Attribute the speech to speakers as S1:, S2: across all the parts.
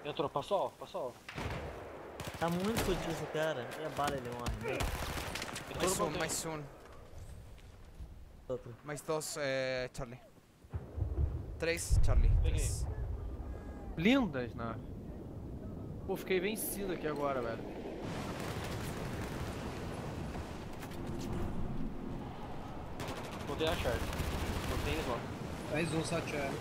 S1: Entrou, passou alto, passou alto.
S2: Tá muito fodido esse cara. E a bala ele morre, né?
S1: Entrou no
S3: Mais um.
S2: Outro.
S3: Mais dois, Charlie. Três, Charlie.
S1: Peguei.
S3: Três.
S4: Lindas, né? Pô, fiquei vencido aqui agora, velho.
S1: Botei a charge. Botei eles lá.
S5: Mais um só, Thiago.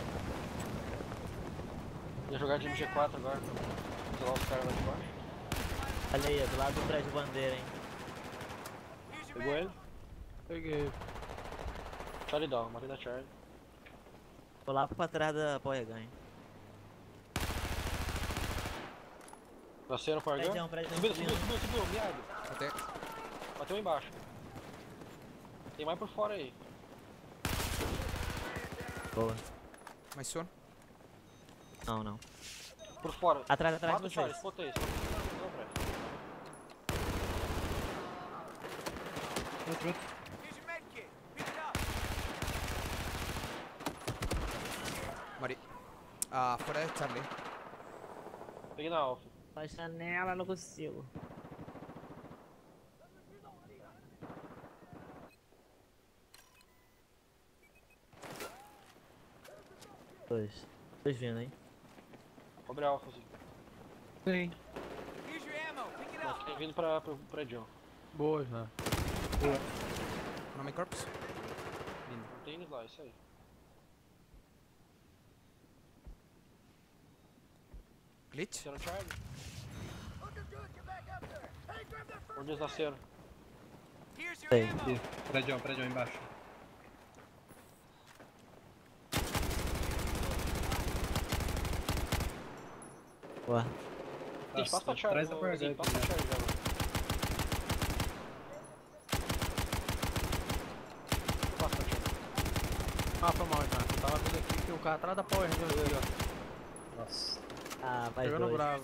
S1: Ia jogar de MG4 agora. Isolar os caras lá de baixo.
S2: Olha aí, do lado do prédio bandeira, hein?
S1: Pegou ele?
S4: Peguei.
S1: Charlie down, matei da Charlie.
S2: Vou lá pra trás da Power Gun.
S1: Nasceram para
S2: Prédio, prédio.
S1: Subiu, miado.
S3: Matei.
S1: Bateu embaixo. Tem mais por fora aí.
S2: Boa.
S3: Mais um.
S2: Não, não.
S1: Por fora.
S2: Atrás de
S1: Mata o Charlie,
S2: vocês.
S1: spotei. Não, Brad.
S5: Outro.
S3: Morri. Fora de Charlie.
S1: Peguei na Alpha.
S2: A janela, não consigo. Dois. Dois vindo, hein?
S1: Cobre a Alpha, assim.
S4: Sim.
S1: Mas tem vindo pro prédio.
S4: Boas, né?
S3: Nome Corpus.
S1: Não tem eles lá, isso aí.
S3: Glitch.
S1: Nasceram Charlie. Onde eles nasceram?
S2: Sei.
S5: Aqui. Prédio embaixo.
S2: Boa.
S1: Gente, passa pra Charlie.
S5: Atrás da Power Gun.
S1: Passa pra Charlie já, mano. Passa pra Charlie.
S4: Ah, foi mal, então. Eu tava vendo aqui que tem um cara atrás da Power Gun ali, ó.
S5: Nossa.
S2: Ah, vai
S4: Pegando
S2: dois.
S4: bravo.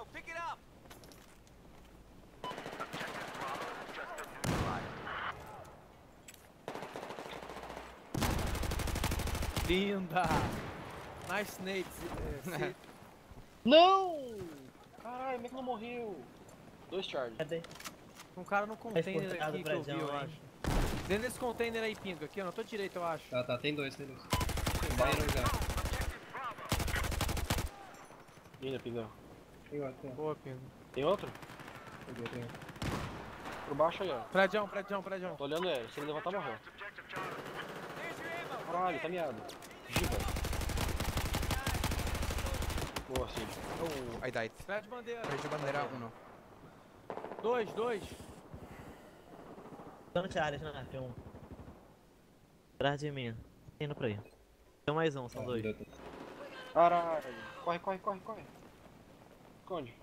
S4: Linda! Nice nades.
S1: Não! Caralho, como é que não morreu? Dois Charlie.
S2: Cadê?
S4: Um cara no container
S2: Exportado
S4: aqui que eu vi,
S2: prédio,
S4: eu
S2: hein?
S4: acho. Dentro desse container aí, Pinga, aqui, ó, na tua direita, eu acho.
S5: Tá, tem dois. Saíram já.
S1: Linda, pingão.
S5: Tem outro.
S4: Boa, Pinga.
S1: Tem outro?
S5: Peguei.
S1: Por baixo aí, ó.
S4: Prédio.
S1: Tô olhando ele. Se ele levantar, morreu. Caralho, tá miado. Giba. Boa, sim.
S3: I died.
S4: Prédio bandeira.
S3: Prédio bandeira 1.
S4: Dois.
S2: Tô no Charlie, não é? Um. Atrás de mim. Indo pra aí. Tem mais um, são dois.
S1: Caralho. Corre. Esconde.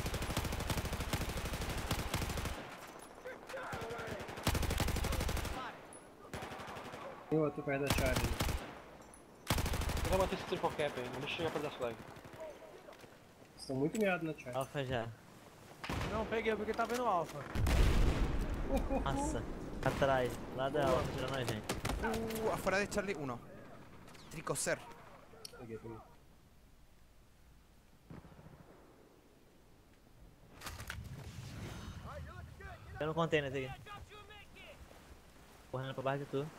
S5: Tem outro perto da Charlie.
S1: Eu vou bater esse triple cap aí. Não deixa chegar perto das flag.
S5: Estão muito miados na Charlie.
S2: Alpha já.
S4: Não, peguei porque tá vendo alfa.
S2: Nossa. Atrás. Lá da Alpha, tirando a gente.
S3: Afuera de Charlie 1. Tricoser.
S5: Peguei.
S2: Tem no container aqui. Correndo pra baixo de tu.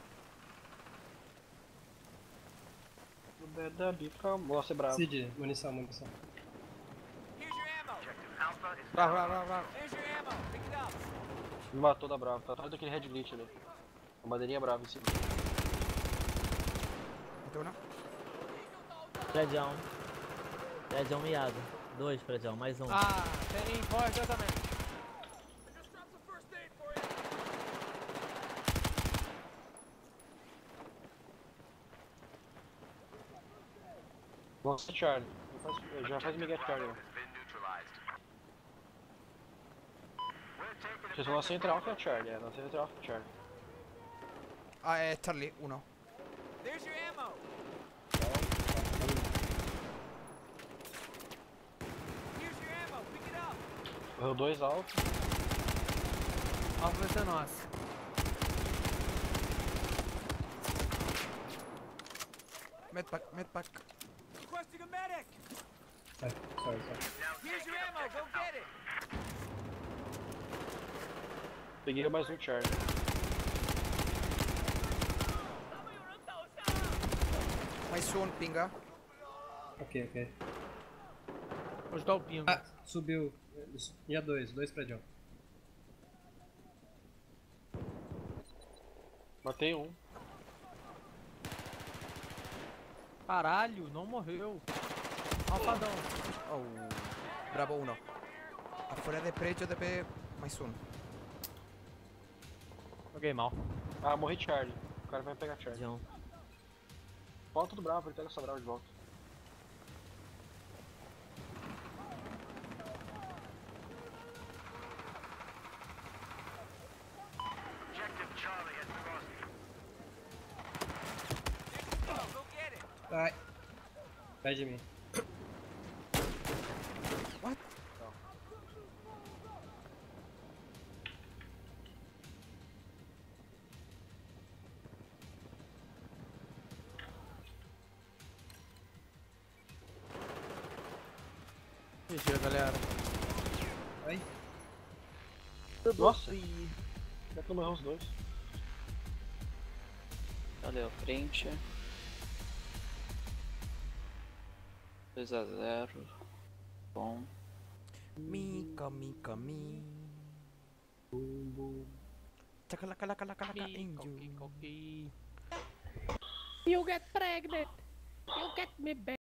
S1: Boa, ser bravo.
S5: Cid, munição.
S4: Bravo.
S1: Me matou da brava. Tá atrás daquele red glitch ali. A bandeirinha brava em cima.
S3: Matei uma.
S2: Prédio. Prédio miado. Dois prédio, mais um.
S4: Ah, tem forja também.
S1: Nossa, Charlie. Já faz Miguel Charlie. Vocês vão na central que é Charlie, na central que é Charlie.
S3: Charlie 1.
S1: Morreu dois altos.
S4: Alfa vai ser nossa.
S3: Medpack.
S5: Ai, sorry.
S1: Peguei mais um Charlie.
S3: Mais um, pinga.
S5: Ok.
S4: Vou ajudar o pingo.
S5: Ah, subiu. Ia dois prédios.
S1: Matei um.
S4: Caralho, não morreu. Alfadão.
S3: Oh, bravo uno. Afuera de prédio deve mais um.
S4: Joguei mal.
S1: Ah, morri Charlie. O cara vai pegar Charlie.
S2: John.
S1: Volta do Bravo, ele pega essa Bravo de volta.
S5: Ai. Atrás de mim.
S3: What?
S4: GG, galera.
S5: Ai.
S1: Nossa! Já que eu morri os dois.
S6: Valeu, frente. 2 a 0. Bom.
S3: Mica. Chacalaca, índio.
S4: You get pregnant. You get me back.